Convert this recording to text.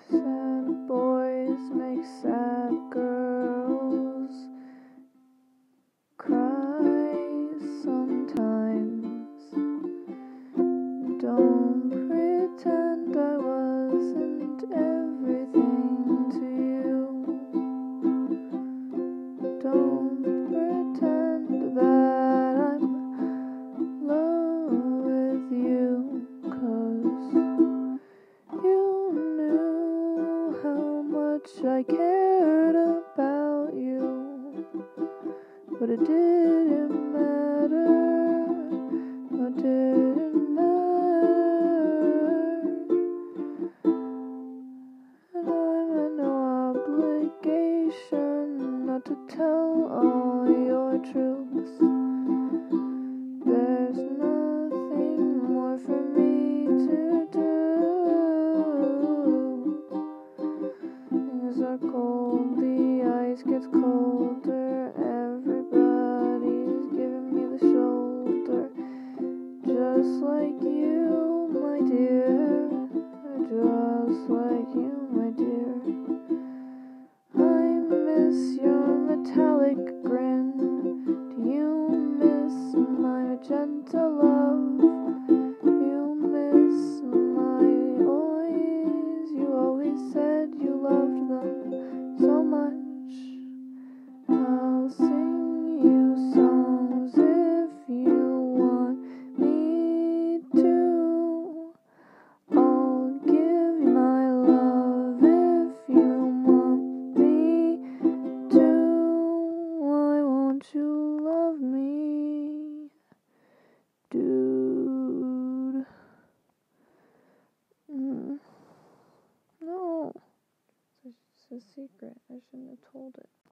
Sad boys make sad girls cry sometimes. Don't pretend I wasn't everything to you. Don't pretend that I'm in love with you, 'cause you knew how much I cared about you, but it didn't matter. What didn't matter? And I'm in no obligation not to tell all your truths. There's nothing more for me to do. Things are cold, the ice gets colder, everybody's giving me the shoulder. Just like you, my dear, just like you, my dear. I miss your metallic grin. Do you miss my magenta love? You miss my eyes. You always said you loved them so much. I'll sing you songs if you want me to. I'll give you my love if you want me to. Why won't you love me, dude? No, it's a secret. I shouldn't have told it.